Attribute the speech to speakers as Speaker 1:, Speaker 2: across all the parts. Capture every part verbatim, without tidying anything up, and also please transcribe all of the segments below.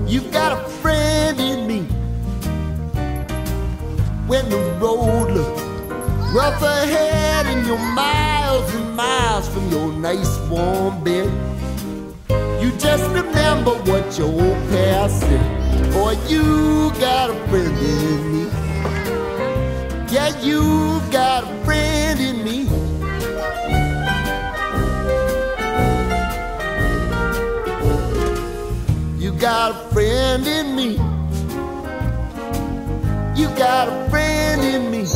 Speaker 1: You've got a friend in me. When the road looks rough ahead and you're miles and miles from your nice warm bed, you just remember what your old past said. Boy, you got a friend in me. Yeah, you got a friend in me. You got a friend in me. You got a friend in me.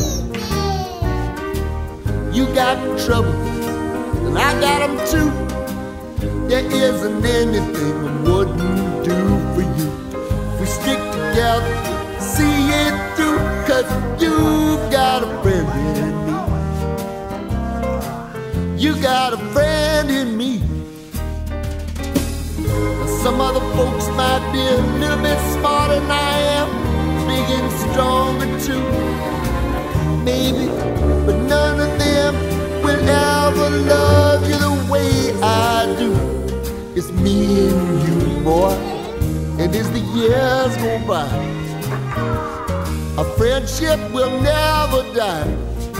Speaker 1: You got trouble, and I got them too. There isn't anything I wouldn't do for you. We stick together, see it through, 'cause you've got a friend in me. You got a friend in me. Some other folks might be a little bit smarter than I am, big and stronger too, maybe, but none of them will ever love you the way I do. It's me and you, boy, and as the years go by, our friendship will never die.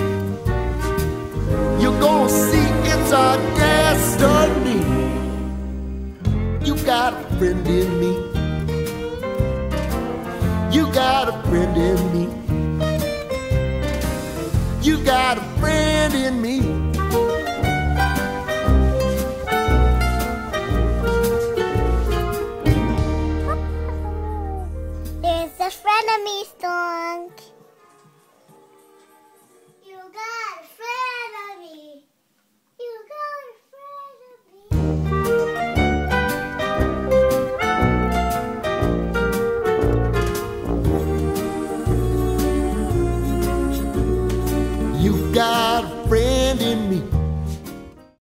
Speaker 1: You're gonna see it's our destiny. You got a friend in me. You got a friend in me. You got a friend in me.
Speaker 2: It's a frenemy song. You got a friend of me. You got a friend of me.
Speaker 1: You got a friend in me.